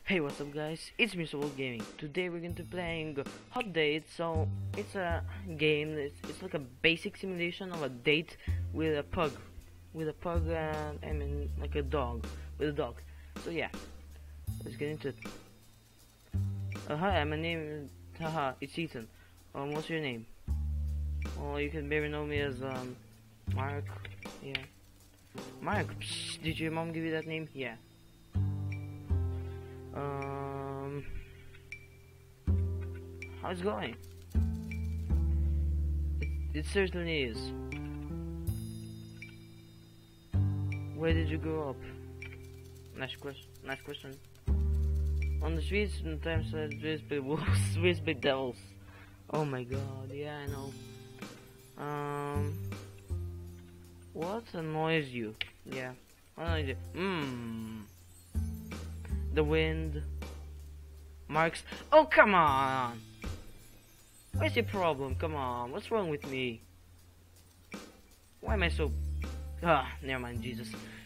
Hey, what's up guys, it's me SuperBoltGaming. Today we're going to be playing Hot Date. So it's a game, it's like a basic simulation of a date with a pug. And I mean like a dog, with a dog. So yeah, let's get into it. Hi, my name is, it's Ethan. What's your name? Well, you can maybe know me as Mark. Yeah, Mark. Psh, did your mom give you that name? Yeah. How's it going? It certainly is. Where did you grow up? Nice question. On the streets, sometimes there's big wolves, there's big devils. Oh my god, yeah, I know. What annoys you? Yeah, what annoys you? The wind. Marks. Oh, come on! What's your problem? Come on, what's wrong with me? Why am I so... never mind, Jesus.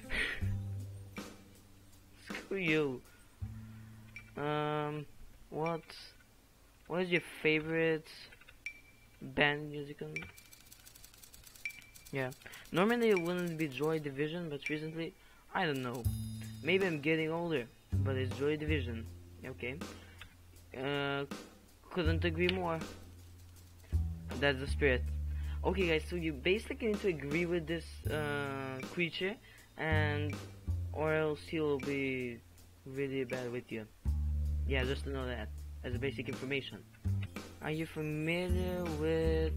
Screw you. What is your favorite band musical? Yeah, normally it wouldn't be Joy Division, but recently, I don't know. Maybe I'm getting older, but it's Joy Division. Okay. Couldn't agree more. That's the spirit. Okay guys, so you basically need to agree with this creature, and or else he'll be really bad with you. Yeah, just to know that as a basic information. Are you familiar with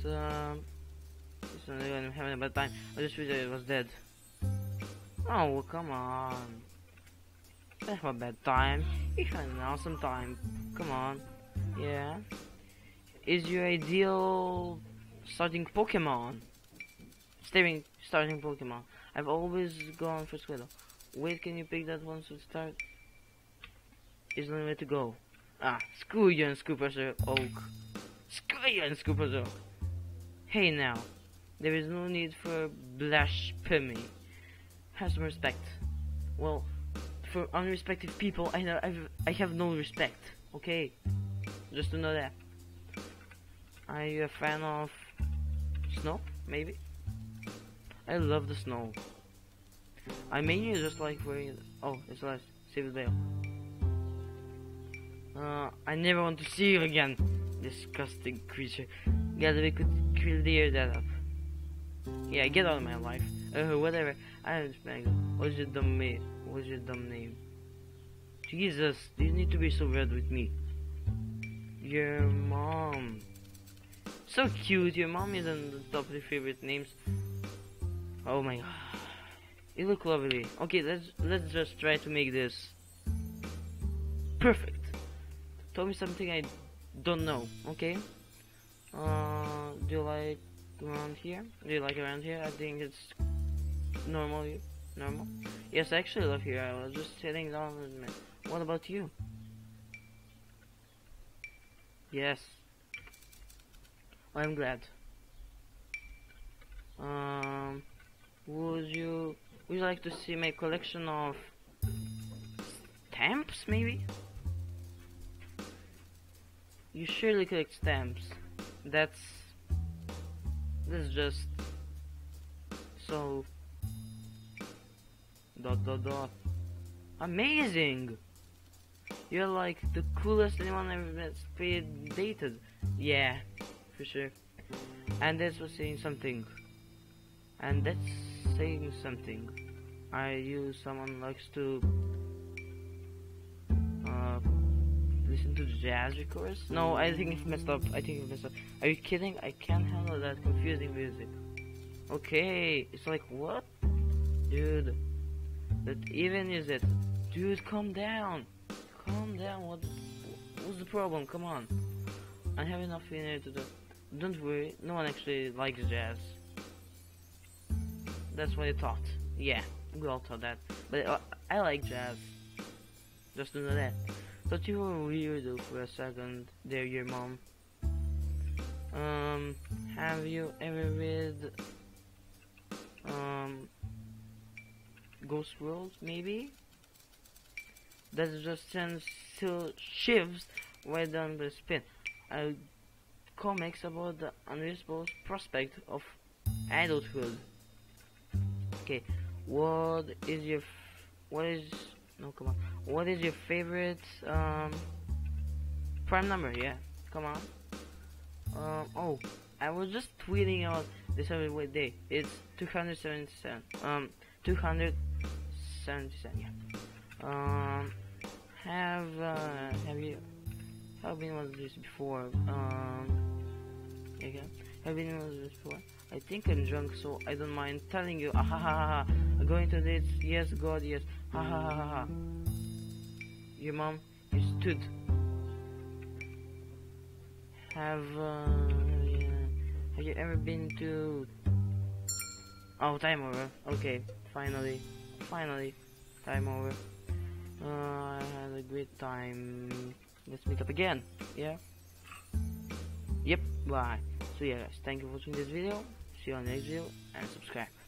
I'm having a bad time. I just wish it was dead. Oh, well, come on. I have a bad time. You had an awesome time. Come on. Yeah. Is your ideal starting Pokemon? Starting Pokemon. I've always gone for Squirtle. Wait, can you pick that one to start? Is the only way to go. Screw you and Scooper Oak. Screw you and Scooper Oak. Hey now. There is no need for blasphemy. Have some respect. Well, for unrespected people, I have no respect. Okay, just to know that. Are you a fan of snow? Maybe. I love the snow. I mainly just like wearing it. Oh, it's last. Save the veil. I never want to see you again. Disgusting creature. Guys, we could clear that up. Yeah, get out of my life. Whatever. I don't know. What's your dumb name? Jesus, you need to be so red with me. Your mom. So cute. Your mom is on the top of your favorite names. Oh my god. You look lovely. Okay, let's just try to make this perfect. Tell me something I don't know. Okay. Do you like around here? I think it's normal. Yes, I actually love here. I was just sitting down with me. What about you? Yes. I'm glad. Would you like to see my collection of stamps, maybe? You surely collect stamps. That's just so ... Amazing! You're like the coolest anyone I've ever dated. Yeah, for sure. And that's saying something. Are you someone who likes to listen to jazz records? No, I think it's messed up. Are you kidding? I can't handle that confusing music. Okay, it's like, what? Dude, that even is it? Dude, calm down. What's the problem? Come on. I have enough in here to do. Don't worry, no one actually likes jazz. That's what I thought. Yeah, we all thought that. But I like jazz. Just to know that. Thought you were weird though for a second. There, your mom. Have you ever read Ghost World? Maybe. that just sends still shifts right down the spin. Comics about the unreasonable prospect of adulthood. Okay, what is your favorite prime number? Yeah, come on. Oh, I was just tweeting out this every day. It's 277. 277. Yeah. Have been was this before? Okay. Have been was this before? I think I'm drunk, so I don't mind telling you. Ah ha ha ha. I'm going to this. Yes, God, yes. Ha ha ha ha ha. Your mom, you stood. Have you ever been to? Oh, time over. Okay, finally, time over. I had a great time. Let's meet up again. Yeah. Yep. Bye. So yeah, guys, thank you for watching this video. See you on the next video and subscribe.